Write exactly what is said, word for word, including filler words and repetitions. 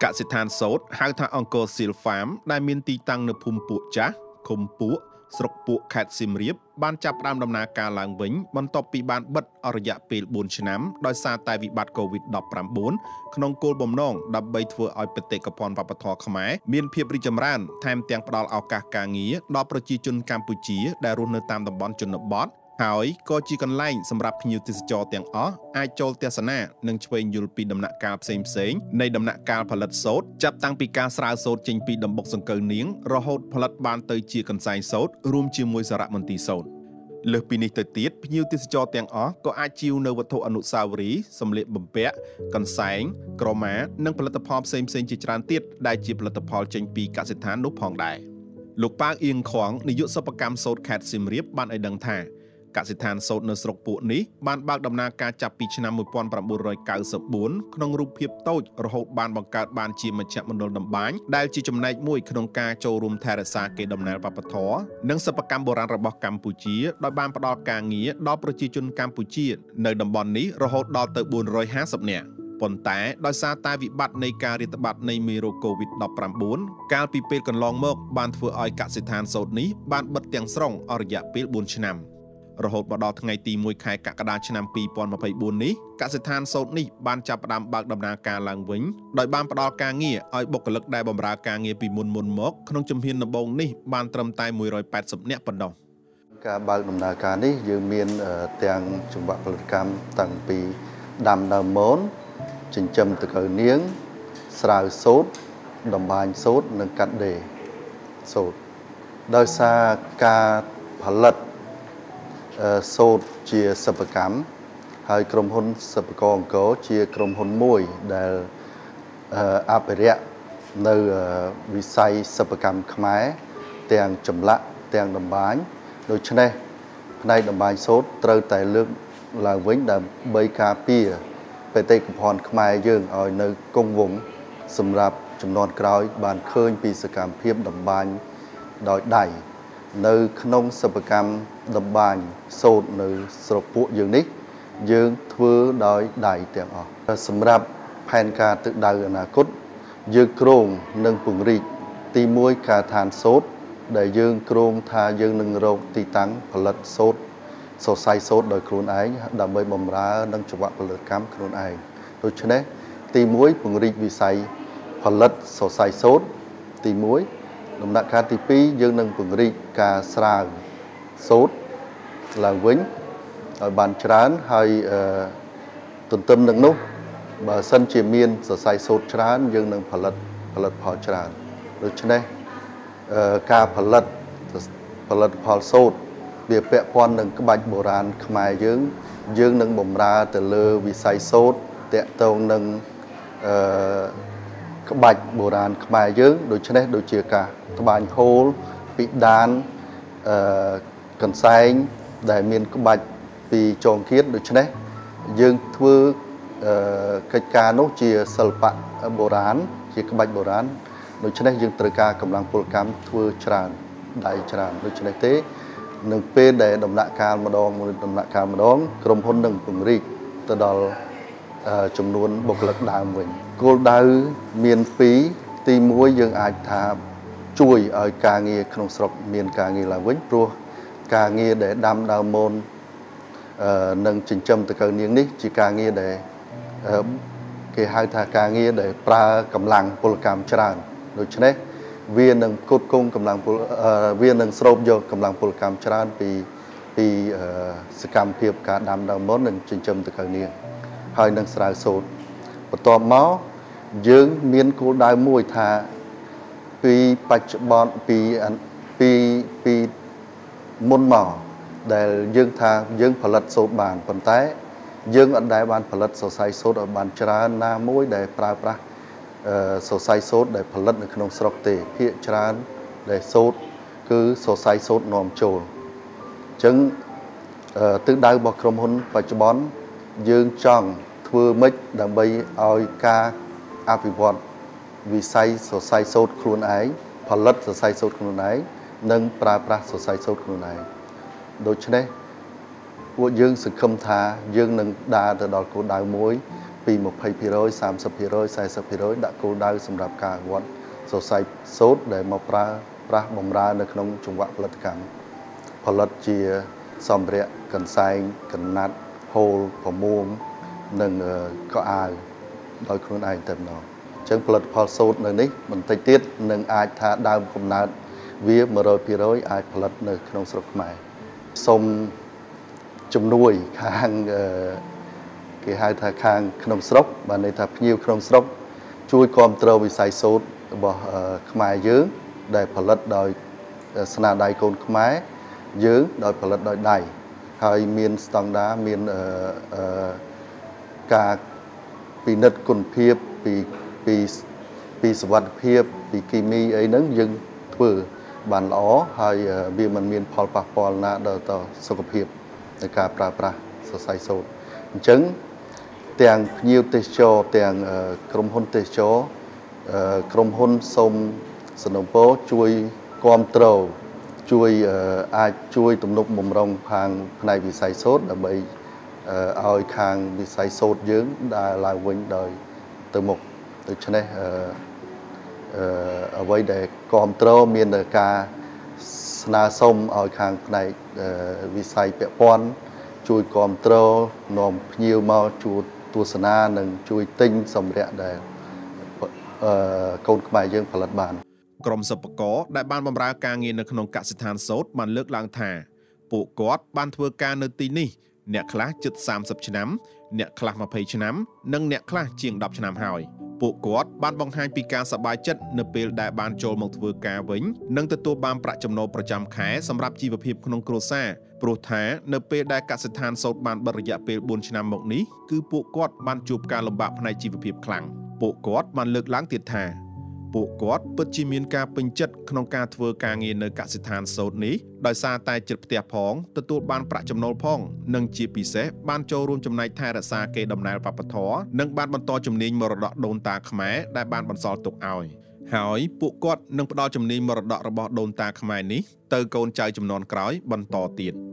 កសិដ្ឋានសូត្រហៅថាអង្គរស៊ីលហ្វាមដែលមានទីតាំងនៅភូមិពួកចាស់ឃុំពួកស្រុកពួកខេត្តសៀមរាបបានចាប់ផ្ដើមដំណើរការឡើងវិញបន្ទាប់ពីបានបិទអស់រយៈពេលបួនឆ្នាំដោយសារតែវិបត្តិ COVID ដប់ប្រាំបួន ក្នុងគោលបំណងដើម្បីធ្វើឲ្យបេតិកភណ្ឌវប្បធម៌ខ្មែរមានភាពរីកចម្រើនថែមទាំងផ្ដល់ឱកាសការងារដល់ប្រជាជនកម្ពុជាដែលរស់នៅតាមតំបន់ជនបទហើយក៏ជាកន្លែងសម្រាប់ភ្ញៀវទេសចរទាំងអស់អាចចូលទស្សនានិងឆ្វេងយល់ពីដំណាក់កាលផ្សេងៗនៃដំណាក់កាលផលិតសូត្រចាប់តាំងពីការស្រាវសូត្រចេញពីដំបុកសង្កូវនាងរហូតផលិតបានទៅជាកន្សែងសូត្ររួមជាមួយសារមន្ទីរសូត្រលើសពីនេះទៅទៀតភ្ញៀវទេសចរទាំងអស់ក៏អាចជាវនៅវត្ថុអនុស្សាវរីយ៍សម្លៀកបំពាក់កន្សែងក្រមានិងផលិតផលផ្សេងៗជាច្រើនទៀតដែលជាផលិតផលចេញពីកសិដ្ឋាននោះផងដែរលោកប៉ាវអៀងខងនាយកសិប្បកម្មសូត្រខេត្តសៀមរាបបានឲ្យដឹងថាកសិដ្ឋានសូត្រនៅស្រុកពួកនេះបានបើកដំណើរការចាប់ពីឆ្នាំmột nghìn chín trăm chín mươi tưក្នុងរូបភាពតូចរហូតបានបង្កើតបានជាមជ្ឈមណ្ឌលតម្បាញដែលជាចំណែកមួយក្នុងការចូលរួមថែរក្សាកេរដំណែលវប្បធម៌និងសិប្បកម្មបុរាណរបស់កម្ពុជាដោយបានផ្ដល់ការងារដល់ប្រជាជនកម្ពុជានៅតំបន់នេះរហូតដល់ទៅbốn trămห้าสิบនាក់ប៉ុន្តែដោយសារតែវិបត្តិនៃការរាតត្បាតនៃមេរោគ COVID ដប់ប្រាំបួន កាលពីពេលកន្លងមកបានធ្វើឲ្យកសិដ្ឋានសូត្រនេះបានបិទទាំងស្រុងអស់រយៈពេលបួនឆ្នាំរហូតមកដល់ថ្ងៃទីមួយខែកក្កដាឆ្នាំពីរពាន់ម្ភៃបួននេះកសិដ្ឋានសូត្រនេះបានចាប់ផ្ដើមបើកដំណើរការឡើងវិញដោយបានផ្ដល់ការងារឲ្យបុគ្គលិកដែលបម្រើការងារពីមុនមុនមកក្នុងជំហានដំបូងនេះបានត្រឹមតែមួយរយแปดสิบនាក់ប៉ុណ្ណោះការបើកដំណើរការនេះយើងមានទាំងចង្វាក់ផលិតកម្មតាំងពីដាំដើមមនចិញ្ចឹមតកៅនាងស្រាវសូត្រតម្បាញសូត្រនិងកាត់ដេរសូត្រដោយសារការផលិតសូត្រជាសិប្បកម្មហើយក្រុមហ៊ុនសិប្បករអង្គរជាក្រុមហ៊ុនមួយដែលអភិរក្សនៅវិស័យសិប្បកម្មខ្មែរទាំងចម្លាក់ទាំងតម្បាញដូច្នេះផ្នែកតម្បាញសូត្រត្រូវតែលើកឡើងវិញដើម្បីការពារបេតិកភណ្ឌខ្មែរយើងឲ្យនៅគង់វង្សសម្រាប់ជំនាន់ក្រោយបានឃើញពីសកម្មភាពតម្បាញដោយដៃនៅក្នុងសិប្បកម្មតម្បាញសូត្រនៅស្រុកពួកយើងនេះយើងធ្វើដោយដៃទាំងអស់សម្រាប់ផែនការទិដៅអនាគតយើងគ្រោងនឹងពង្រីកទីមួយការដ្ឋានសូត្រដែលយើងគ្រោងថាយើងនឹងរកទីតាំងផលិតសូត្រសរសៃសូត្រដោយខ្លួនឯងដើម្បីបម្រើនឹងចង្វាក់ផលិតកម្មខ្លួនឯងដូច្នេះទីមួយពង្រីកវិស័យផលិតសរសៃសូត្រទីមួយដំណាក់កាលទីពីរយើងនឹងពង្រីកការស្រាវសូត្រឡើងវិញឲ្យបានច្រើនហើយទន្ទឹមនឹងនោះបើសិនជាមានសរសៃសូត្រច្រើនយើងនឹងផលិតផលិតផលច្រើនដូច្នេះការផលិតផលិតផលសូត្រវាពាក់ព័ន្ធនឹងក្បាច់បុរាណខ្មែរយើងយើងនឹងបម្រើទៅលើវិស័យសូត្រតាក់ទងនឹងអឺក្បាច់បុរាណខ្មែរយើងដូច្នេះដូចជាការត្បាញហូលពីដានអឺកន្សែងដែលមានក្បាច់ពីចងគៀនដូច្នេះយើងធ្វើអឺកិច្ចការនោះជាសិល្បៈបុរាណជាក្បាច់បុរាណដូច្នេះយើងត្រូវការកម្លាំងពលកម្មធ្វើច្រើនដៃច្រើនដូច្នេះទេនឹងពេលដែលដំណាក់កាលម្ដងមួយដំណាក់កាលម្ដងក្រុមហ៊ុននឹងពង្រីកទៅដល់ចំនួនបុគ្គលិកដើមវិញគោលដៅមានពីរទីមួយយើងអាចថាជួយឲ្យការងារក្នុងស្រុកមានការងារឡើងវិញព្រោះការងារដែលដាំដើមមននិងចិញ្ចឹមតកៅនាងនេះជាការងារដែលគេហៅថាការងារដែលប្រើកម្លាំងពលកម្មច្រើនដូច្នេះវានឹងគត់គង់កម្លាំងពលវានឹងស្រូបយកកម្លាំងពលកម្មច្រើនពីពីសកម្មភាពការដាំដើមមននិងចិញ្ចឹមតកៅនាងហើយនឹងស្រាវសូត្របន្ទាប់មកយើងមានគោលដៅមួយថាពីបច្ចុប្បន្នពីពីពីមុនមកដែលយើងថាយើងផលិតសូត្របានប៉ុន្តែយើងអត់ដែលបានផលិតសរសៃសូត្រឲ្យបានច្រើនណាមួយដែលប្រើប្រាស់សរសៃសូត្រដែលផលិតនៅក្នុងស្រុកទេភាគច្រើនដែលសូត្រគឺសរសៃសូត្រនាំចូលអញ្ចឹងទិសដៅរបស់ក្រុមហ៊ុនបច្ចុប្បន្នយើងចង់ធ្វើម៉េចដើម្បីឲ្យការអភិវឌ្ឍវិស័យសរសៃសូត្រខ្លួនឯងផលិតសរសៃសូត្រខ្លួនឯងនិងប្រើប្រាស់សរសៃសូត្រខ្លួនឯងដូច្នេះពួកយើងសង្ឃឹមថាយើងនឹងដើរទៅដល់គោលដៅមួយពី ยี่สิบเปอร์เซ็นต์ สามสิบเปอร์เซ็นต์ สี่สิบเปอร์เซ็นต์ ដាក់គោលដៅសម្រាប់ការអនុវត្តសរសៃសូត្រដែលមកប្រើប្រាស់បម្រើនៅក្នុងចង្វាក់ផលិតកម្មផលិតជាសម្ភារៈកន្សែងកណាត់ហូលប្រមួងនិងកៅអៅដោយខ្លួនឯងតែម្ដងអញ្ចឹងផលិតផលសូត្រនៅនេះបន្តិចទៀតនឹងអាចថាដើមកំណើតវា một trăm phần trăm អាចផលិតនៅក្នុងស្រុកខ្មែរសូមជំនួយខាងគេហៅថាខាងក្នុងស្រុកបានន័យថាភ្ញៀវក្នុងស្រុកជួយគាំទ្រវិស័យសូត្ររបស់ខ្មែរយើងដែលផលិតដោយស្នាដៃកូនខ្មែរយើងដោយផលិតដោយដៃហើយមានស្តង់ដារមានការពិនិត្យគុណភាពពីពីពីសុវត្ថិភាពពីគីមីអីហ្នឹងយើងធ្វើបានល្អហើយវាមិនមានផលប៉ះពាល់ណាដល់ទៅសុខភាពនៃការប្រើប្រាស់សរសៃសូត្រអញ្ចឹងទាំងភ្ញៀវទេសចរទាំងក្រុមហ៊ុនទេសចរក្រុមហ៊ុនសូមសនំពោជួយគាំទ្រជួយអាចជួយទំនុកបំរុងខាងផ្នែកវិស័យសូត្រដើម្បីឲ្យខាងវិស័យសូត្រយើងដើរឡើងវិញដោយទៅមុខដូច្នេះអ្វីដែលគាំទ្រមានការស្នើសុំឲ្យខាងផ្នែកវិស័យពាក់ព័ន្ធជួយគាំទ្រនាំភ្ញៀវមកជួបទស្សនានិងជួយទិញសម្ភារៈដែលកូនខ្មែរយើងផលិតបានក្រុមសិប្បករដែលបានបម្រើការងារនៅក្នុងកសិដ្ឋានសូត្របានលើកឡើងថាពួកគាត់បានធ្វើការនៅទីនេះអ្នកខ្លះជិតសាមសិបឆ្នាំអ្នកខ្លះยี่สิบឆ្នាំនិងអ្នកខ្លះជាងដប់ឆ្នាំហើយពួកគាត់បានបង្ហាញពីការសប្បាយចិត្តនៅពេលដែលបានចូលមកធ្វើការវិញនិងទទួលបានប្រាក់ចំណូលប្រចាំខែសម្រាប់ជីវភាពក្នុងគ្រួសារព្រោះថានៅពេលដែលកសិដ្ឋានសូត្របានបិទរយៈពេលបួនឆ្នាំមកនេះគឺពួកគាត់បានជួបការលំបាកផ្នែកជីវភាពខ្លាំងពួកគាត់បានលើកឡើងទៀតថាពួកគាត់ពិតជាមានការពេញចិត្តក្នុងការធ្វើការងារនៅកសិដ្ឋានសូត្រនេះដោយសារតែជិតផ្ទះផងទទួលបានប្រាក់ចំណូលផងនិងជាពិសេសបានចូលរួមចំណែកថែរក្សាកេរដំណែលវប្បធម៌និងបានបន្តជំនាញមរតកដូនតាខ្មែរដែលបានបន្សល់ទុកឲ្យហើយពួកគាត់នឹងផ្ដល់ជំនាញមរតករបស់ដូនតាខ្មែរនេះទៅកូនចៅជំនាន់ក្រោយបន្តទៀត